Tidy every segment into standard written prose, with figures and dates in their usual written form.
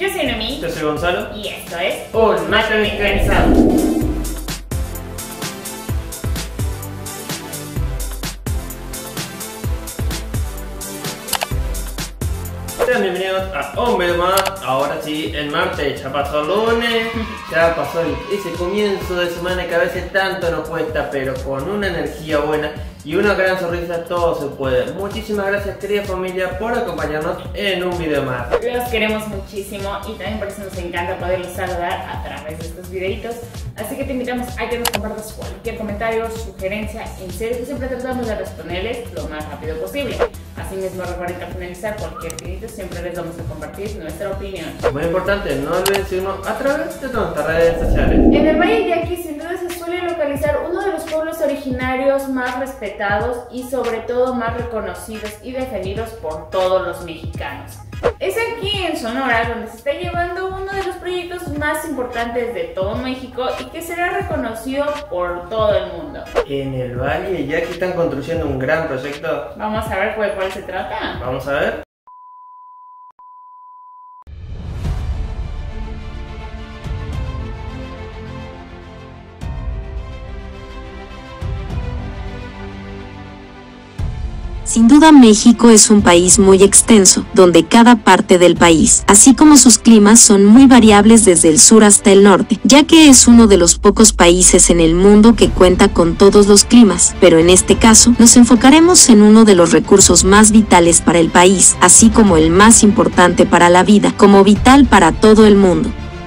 Yo soy Noemí. Yo soy Gonzalo. Y esto es Un Macromecanizado. Sean bienvenidos a un video más. Ahora sí, el martes, ya pasó el lunes, ya pasó ese comienzo de semana que a veces tanto nos cuesta, pero con una energía buena y una gran sonrisa todo se puede. Muchísimas gracias, querida familia, por acompañarnos en un video más. Los queremos muchísimo y también por eso nos encanta poderlos saludar a través de estos videitos. Así que te invitamos a que nos compartas cualquier comentario, sugerencia, en serio que siempre tratamos de responderles lo más rápido posible. Asimismo, recuerden que al finalizar cualquier videito siempre les vamos a compartir nuestra opinión. Muy importante, no olviden seguirnos a través de nuestras redes sociales. En el Valle Yaqui sin duda se suele localizar uno de los pueblos originarios más respetados y sobre todo más reconocidos y defendidos por todos los mexicanos. Es aquí en Sonora donde se está llevando uno de los proyectos más importantes de todo México y que será reconocido por todo el mundo. En el Valle Yaqui están construyendo un gran proyecto. Vamos a ver de cuál se trata. Vamos a ver. Sin duda México es un país muy extenso, donde cada parte del país, así como sus climas son muy variables desde el sur hasta el norte, ya que es uno de los pocos países en el mundo que cuenta con todos los climas, pero en este caso nos enfocaremos en uno de los recursos más vitales para el país, así como el más importante para la vida, como vital para todo el mundo.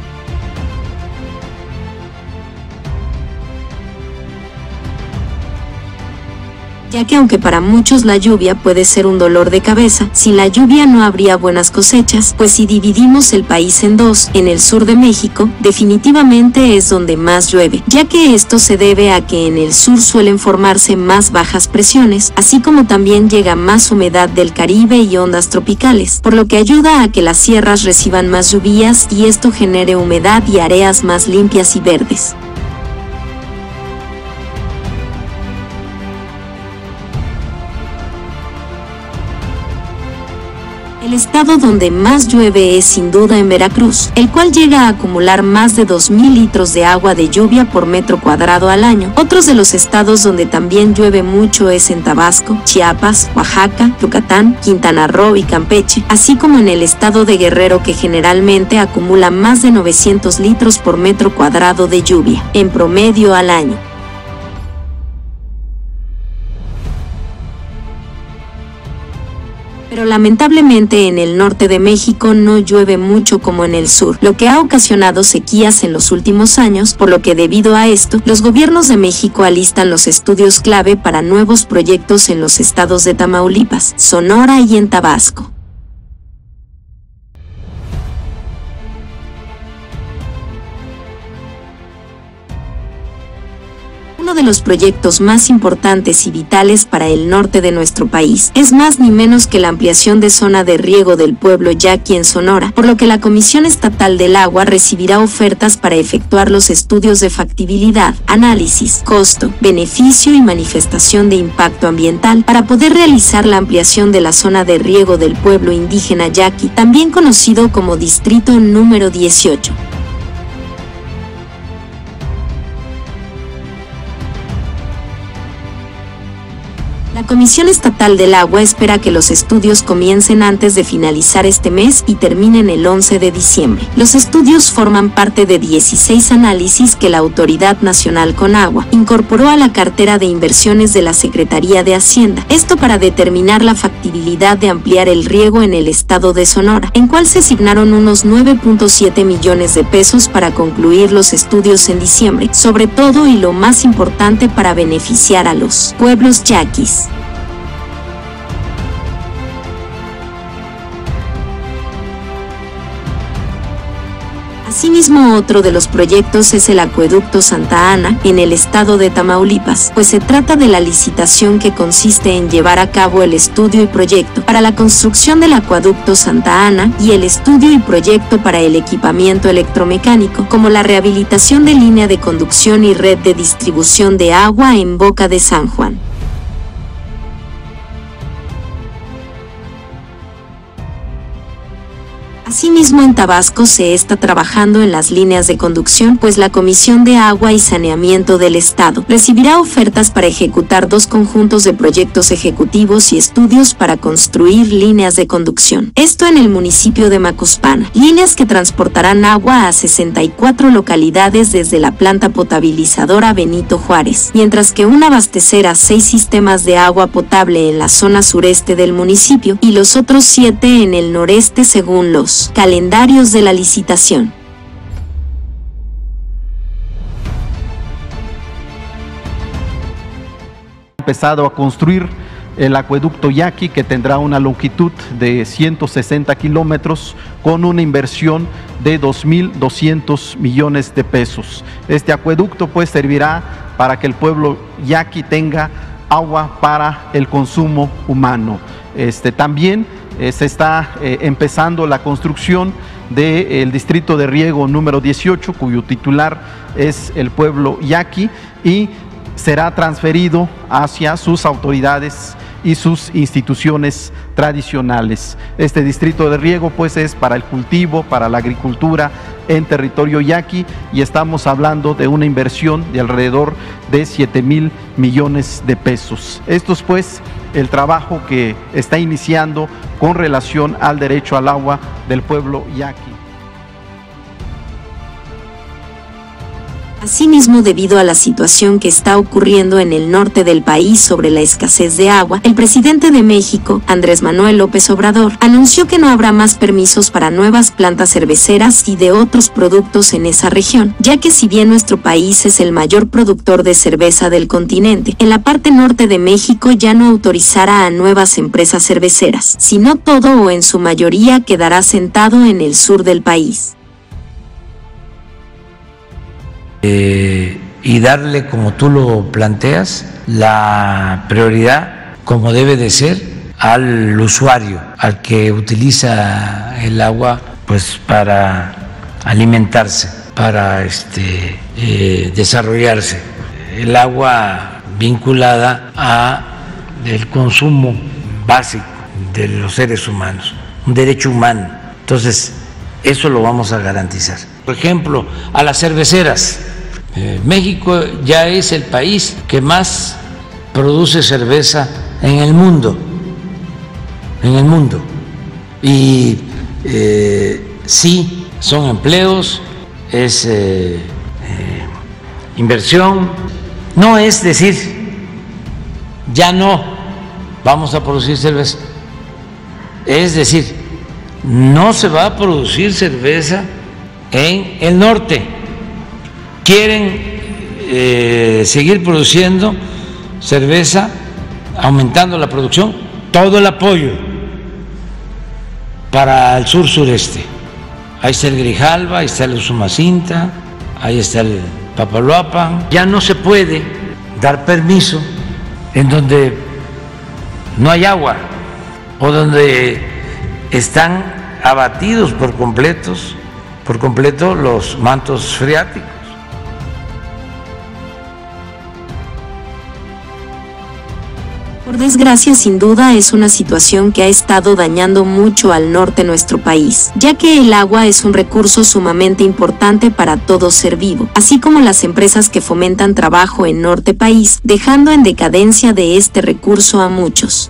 Ya que aunque para muchos la lluvia puede ser un dolor de cabeza, sin la lluvia no habría buenas cosechas, pues si dividimos el país en dos, en el sur de México, definitivamente es donde más llueve, ya que esto se debe a que en el sur suelen formarse más bajas presiones, así como también llega más humedad del Caribe y ondas tropicales, por lo que ayuda a que las sierras reciban más lluvias y esto genere humedad y áreas más limpias y verdes. El estado donde más llueve es sin duda en Veracruz, el cual llega a acumular más de 2,000 litros de agua de lluvia por metro cuadrado al año. Otros de los estados donde también llueve mucho es en Tabasco, Chiapas, Oaxaca, Yucatán, Quintana Roo y Campeche, así como en el estado de Guerrero que generalmente acumula más de 900 litros por metro cuadrado de lluvia, en promedio al año. Pero lamentablemente en el norte de México no llueve mucho como en el sur, lo que ha ocasionado sequías en los últimos años, por lo que debido a esto, los gobiernos de México alistan los estudios clave para nuevos proyectos en los estados de Tamaulipas, Sonora y en Tabasco. Uno de los proyectos más importantes y vitales para el norte de nuestro país es más ni menos que la ampliación de zona de riego del pueblo Yaqui en Sonora, por lo que la Comisión Estatal del Agua recibirá ofertas para efectuar los estudios de factibilidad, análisis, costo, beneficio y manifestación de impacto ambiental para poder realizar la ampliación de la zona de riego del pueblo indígena Yaqui, también conocido como Distrito número 18. La Comisión Estatal del Agua espera que los estudios comiencen antes de finalizar este mes y terminen el 11 de diciembre. Los estudios forman parte de 16 análisis que la Autoridad Nacional con Agua incorporó a la cartera de inversiones de la Secretaría de Hacienda. Esto para determinar la factibilidad de ampliar el riego en el estado de Sonora, en cual se asignaron unos 9.7 millones de pesos para concluir los estudios en diciembre, sobre todo y lo más importante para beneficiar a los pueblos yaquis. Asimismo, otro de los proyectos es el Acueducto Santa Ana, en el estado de Tamaulipas, pues se trata de la licitación que consiste en llevar a cabo el estudio y proyecto para la construcción del Acueducto Santa Ana y el estudio y proyecto para el equipamiento electromecánico, como la rehabilitación de línea de conducción y red de distribución de agua en Boca de San Juan. Asimismo, en Tabasco se está trabajando en las líneas de conducción, pues la Comisión de Agua y Saneamiento del Estado recibirá ofertas para ejecutar 2 conjuntos de proyectos ejecutivos y estudios para construir líneas de conducción. Esto en el municipio de Macuspana, líneas que transportarán agua a 64 localidades desde la planta potabilizadora Benito Juárez, mientras que una abastecerá 6 sistemas de agua potable en la zona sureste del municipio y los otros 7 en el noreste según los calendarios de la licitación. Empezado a construir el acueducto Yaqui, que tendrá una longitud de 160 kilómetros con una inversión de 2.200 millones de pesos. Este acueducto pues servirá para que el pueblo Yaqui tenga agua para el consumo humano. También se está empezando la construcción del distrito de riego número 18, cuyo titular es el pueblo Yaqui, y será transferido hacia sus autoridades y sus instituciones tradicionales. Este distrito de riego pues es para el cultivo, para la agricultura en territorio yaqui, y estamos hablando de una inversión de alrededor de 7.000 millones de pesos. Esto es pues el trabajo que está iniciando con relación al derecho al agua del pueblo yaqui. Asimismo, debido a la situación que está ocurriendo en el norte del país sobre la escasez de agua, el presidente de México, Andrés Manuel López Obrador, anunció que no habrá más permisos para nuevas plantas cerveceras y de otros productos en esa región, ya que si bien nuestro país es el mayor productor de cerveza del continente, en la parte norte de México ya no autorizará a nuevas empresas cerveceras, sino todo o en su mayoría quedará sentado en el sur del país. Y darle, como tú lo planteas, la prioridad, como debe de ser, al usuario, al que utiliza el agua pues para alimentarse, para desarrollarse. El agua vinculada a el consumo básico de los seres humanos, un derecho humano. Entonces, eso lo vamos a garantizar. Por ejemplo, a las cerveceras. México ya es el país que más produce cerveza en el mundo, y sí, son empleos, es inversión. No es decir, ya no vamos a producir cerveza, es decir, no se va a producir cerveza en el norte. Quieren seguir produciendo cerveza, aumentando la producción, todo el apoyo para el sur-sureste. Ahí está el Grijalva, ahí está el Usumacinta, ahí está el Papaloapan. Ya no se puede dar permiso en donde no hay agua o donde están abatidos por completo los mantos freáticos. Por desgracia, sin duda, es una situación que ha estado dañando mucho al norte de nuestro país, ya que el agua es un recurso sumamente importante para todo ser vivo, así como las empresas que fomentan trabajo en norte país, dejando en decadencia de este recurso a muchos.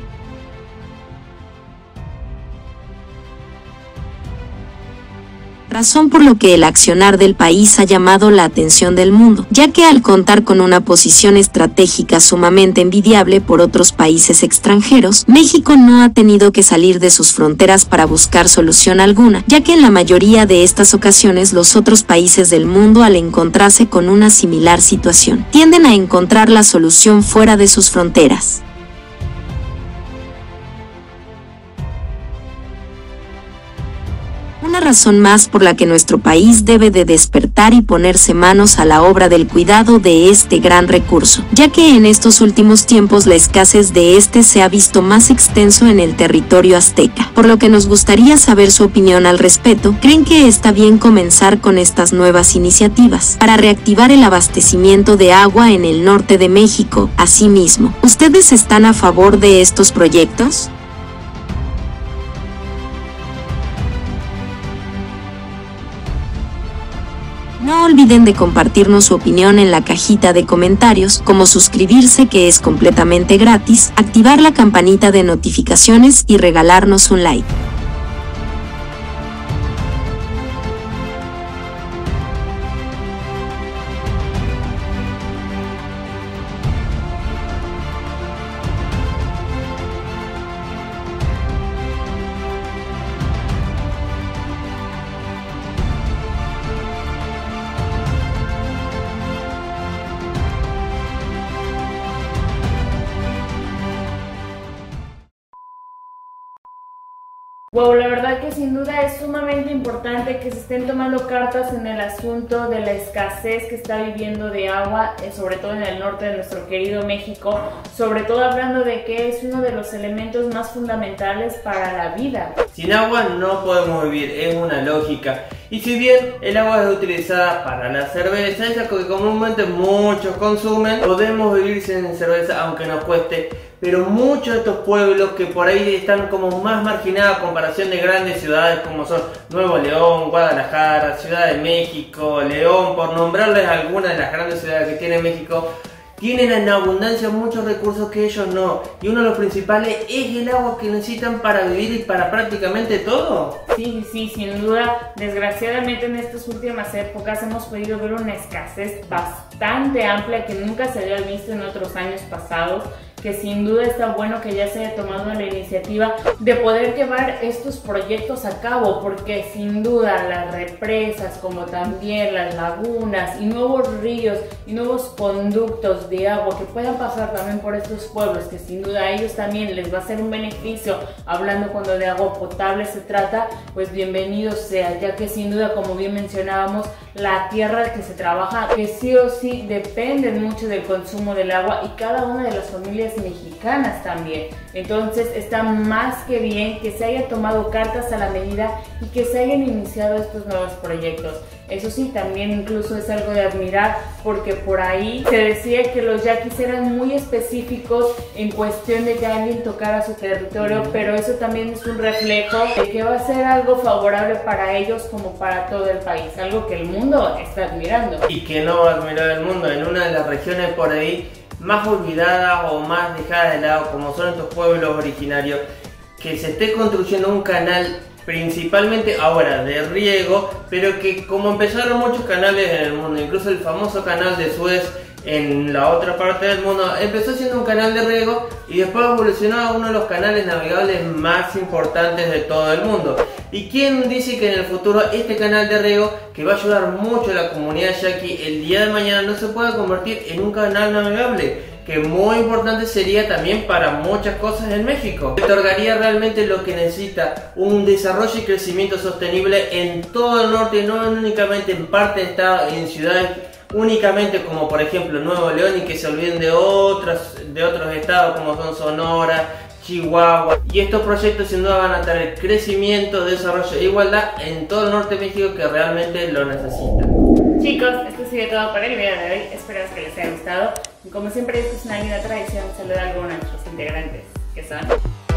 Razón por lo que el accionar del país ha llamado la atención del mundo, ya que al contar con una posición estratégica sumamente envidiable por otros países extranjeros, México no ha tenido que salir de sus fronteras para buscar solución alguna, ya que en la mayoría de estas ocasiones los otros países del mundo, al encontrarse con una similar situación, tienden a encontrar la solución fuera de sus fronteras. Una razón más por la que nuestro país debe de despertar y ponerse manos a la obra del cuidado de este gran recurso, ya que en estos últimos tiempos la escasez de este se ha visto más extenso en el territorio azteca, por lo que nos gustaría saber su opinión al respecto. ¿Creen que está bien comenzar con estas nuevas iniciativas para reactivar el abastecimiento de agua en el norte de México? Asimismo, ¿ustedes están a favor de estos proyectos? No olviden de compartirnos su opinión en la cajita de comentarios, como suscribirse, que es completamente gratis, activar la campanita de notificaciones y regalarnos un like. Wow, la verdad que sin duda es sumamente importante que se estén tomando cartas en el asunto de la escasez que está viviendo de agua, sobre todo en el norte de nuestro querido México, sobre todo hablando de que es uno de los elementos más fundamentales para la vida. Sin agua no podemos vivir, es una lógica. Y si bien el agua es utilizada para la cerveza, esa que comúnmente muchos consumen, podemos vivir sin cerveza aunque nos cueste. Pero muchos de estos pueblos que por ahí están como más marginados a comparación de grandes ciudades como son Nuevo León, Guadalajara, Ciudad de México, León, por nombrarles algunas de las grandes ciudades que tiene México, tienen en abundancia muchos recursos que ellos no. Y uno de los principales es el agua que necesitan para vivir y para prácticamente todo. Sí, sin duda. Desgraciadamente en estas últimas épocas hemos podido ver una escasez bastante amplia que nunca se había visto en otros años pasados, que sin duda está bueno que ya se haya tomado la iniciativa de poder llevar estos proyectos a cabo, porque sin duda las represas, como también las lagunas y nuevos ríos y nuevos conductos de agua que puedan pasar también por estos pueblos, que sin duda a ellos también les va a ser un beneficio, hablando cuando de agua potable se trata, pues bienvenido sea, ya que sin duda, como bien mencionábamos, la tierra que se trabaja, que sí o sí dependen mucho del consumo del agua, y cada una de las familias mexicanas también. Entonces está más que bien que se haya tomado cartas a la medida y que se hayan iniciado estos nuevos proyectos. Eso sí, también incluso es algo de admirar, porque por ahí se decía que los yaquis eran muy específicos en cuestión de que alguien tocara su territorio, pero eso también es un reflejo de que va a ser algo favorable para ellos como para todo el país, algo que el mundo está admirando. Y que no va a admirar el mundo, en una de las regiones por ahí más olvidadas o más dejadas de lado, como son estos pueblos originarios, que se esté construyendo un canal principalmente ahora de riego, pero que como empezaron muchos canales en el mundo, incluso el famoso canal de Suez en la otra parte del mundo, empezó siendo un canal de riego y después evolucionó a uno de los canales navegables más importantes de todo el mundo. ¿Y quién dice que en el futuro este canal de riego, que va a ayudar mucho a la comunidad yaqui, el día de mañana no se pueda convertir en un canal navegable? Que muy importante sería también para muchas cosas en México. Otorgaría realmente lo que necesita, un desarrollo y crecimiento sostenible en todo el norte, no únicamente en parte de estado, en ciudades únicamente como por ejemplo Nuevo León, y que se olviden de otros estados como son Sonora, Chihuahua. Y estos proyectos sin duda van a traer crecimiento, desarrollo e igualdad en todo el norte de México, que realmente lo necesita. Chicos, esto ha sido todo para el video de hoy, esperamos que les haya gustado. Y como siempre, esto es una linda tradición saludar a algunos de nuestros integrantes, que son...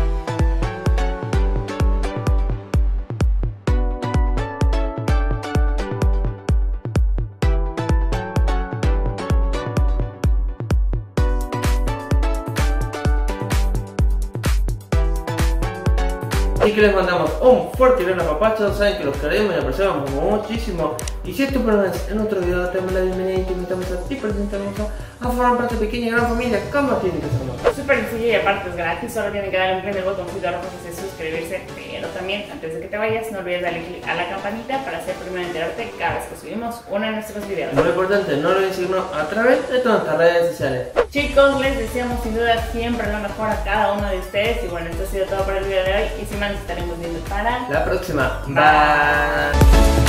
Así que les mandamos un fuerte y gran apapacho, saben que los queremos y apreciamos muchísimo. Y si esto es en otro video, te damos la bienvenida y te invitamos a ti presentarnos a formar parte de pequeña y gran familia, como tienen que ser. Súper sencillo y aparte es gratis, solo tienen que darle un clic en el botoncito rojo que dice suscribirse, pero también antes de que te vayas no olvides darle clic a la campanita para ser primero en enterarte cada vez que subimos uno de nuestros videos. Muy importante, no olviden seguirnos a través de todas nuestras redes sociales. Chicos, les deseamos sin duda siempre lo mejor a cada uno de ustedes, y bueno, esto ha sido todo por el video de hoy, y sin más nos estaremos viendo para la próxima. Bye.